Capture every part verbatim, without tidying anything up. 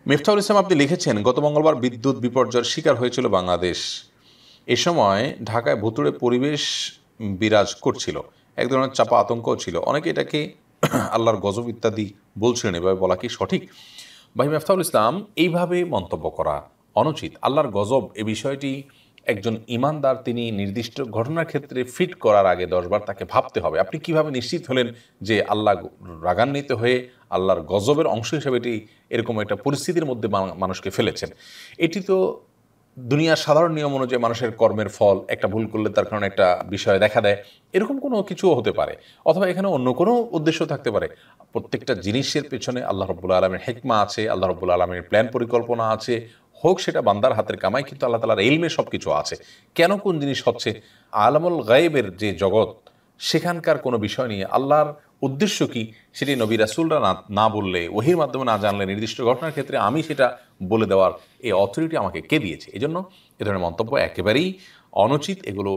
মিফতাহুল ইসলাম আপনি লিখেছেন, গত মঙ্গলবার বিদ্যুৎ বিপর্যয়ের শিকার হয়েছিল বাংলাদেশ। এ সময় ঢাকায় ভুতুড়ে পরিবেশ বিরাজ করছিল, এক ধরনের চাপা আতঙ্কও ছিল। অনেকে এটাকে আল্লাহর গজব ইত্যাদি বলছিলেন, এভাবে বলা কি সঠিক? ভাই মিফতাহুল ইসলাম, এইভাবে মন্তব্য করা অনুচিত। আল্লাহর গজব এ বিষয়টি একজন ইমানদার তিনি নির্দিষ্ট ঘটনার ক্ষেত্রে ফিট করার আগে দশবার তাকে ভাবতে হবে। আপনি কিভাবে নিশ্চিত হলেন যে আল্লাহ রাগান্বিত হয়ে আল্লাহর গজবের অংশ হিসেবে এটি এরকম একটা পরিস্থিতির মধ্যে মানুষকে ফেলেছেন? এটি তো দুনিয়ার সাধারণ নিয়ম অনুযায়ী মানুষের কর্মের ফল, একটা ভুল করলে তার কারণে একটা বিষয় দেখা দেয়, এরকম কোনো কিছুও হতে পারে, অথবা এখানে অন্য কোনো উদ্দেশ্য থাকতে পারে। প্রত্যেকটা জিনিসের পেছনে আল্লাহ রব্বুল আলমের হেকমা আছে, আল্লাহ রব্বুল আলমের প্ল্যান পরিকল্পনা আছে, হোক সেটা বান্দার হাতের কামাই, কিন্তু আল্লাহ তাআলার ইলমে সব কিছু আছে। কেন কোন জিনিস হচ্ছে, আলামুল গায়েবের যে জগৎ, সেখানকার কোনো বিষয় নিয়ে আল্লাহর উদ্দেশ্য কি সেটি নবী রাসূলরা না না বললে, ওহির মাধ্যমে না জানলে, নির্দিষ্ট ঘটনার ক্ষেত্রে আমি সেটা বলে দেওয়ার এই অথরিটি আমাকে কে দিয়েছে? এজন্য এ ধরনের মন্তব্য একেবারেই অনুচিত। এগুলো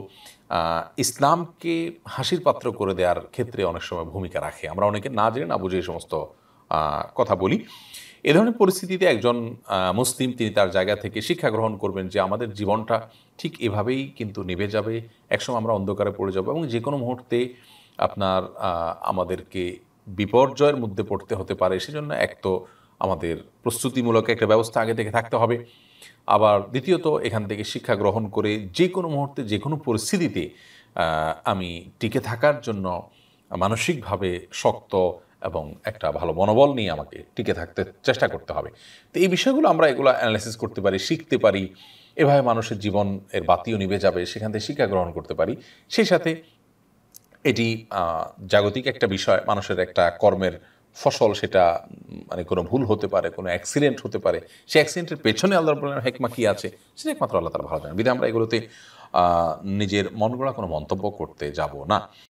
ইসলামকে হাসির পাত্র করে দেওয়ার ক্ষেত্রে অনেক সময় ভূমিকা রাখে। আমরা অনেকে না জেনে না বুঝে এই সমস্ত কথা বলি। এ ধরনের পরিস্থিতিতে একজন মুসলিম তিনি তার জায়গা থেকে শিক্ষা গ্রহণ করবেন যে আমাদের জীবনটা ঠিক এভাবেই কিন্তু নিভে যাবে, একসময় আমরা অন্ধকারে পড়ে যাব, এবং যে কোনো মুহূর্তে আপনার আমাদেরকে বিপর্যয়ের মধ্যে পড়তে হতে পারে। সেজন্য এক তো আমাদের প্রস্তুতিমূলক একটা ব্যবস্থা আগে থেকে থাকতে হবে, আবার দ্বিতীয়ত এখান থেকে শিক্ষা গ্রহণ করে যে কোনো মুহূর্তে যে কোনো পরিস্থিতিতে আমি টিকে থাকার জন্য মানসিকভাবে শক্ত এবং একটা ভালো মনোবল নিয়ে আমাকে টিকে থাকতে চেষ্টা করতে হবে। তো এই বিষয়গুলো আমরা এগুলো অ্যানালাইসিস করতে পারি, শিখতে পারি, এভাবে মানুষের জীবন এর বাতিও নিভে যাবে, সেখান থেকে শিক্ষা গ্রহণ করতে পারি। সেই সাথে এটি জাগতিক একটা বিষয়, মানুষের একটা কর্মের ফসল, সেটা মানে কোনো ভুল হতে পারে, কোনো অ্যাক্সিডেন্ট হতে পারে, সেই অ্যাক্সিডেন্টের পেছনে আল্লাহর রাব্বুল হেকমা কী আছে সেটা একমাত্র আল্লাহ তাআলা ভালো জানেন। বিধায় আমরা এগুলোতে নিজের মন গড়া কোনো মন্তব্য করতে যাব না।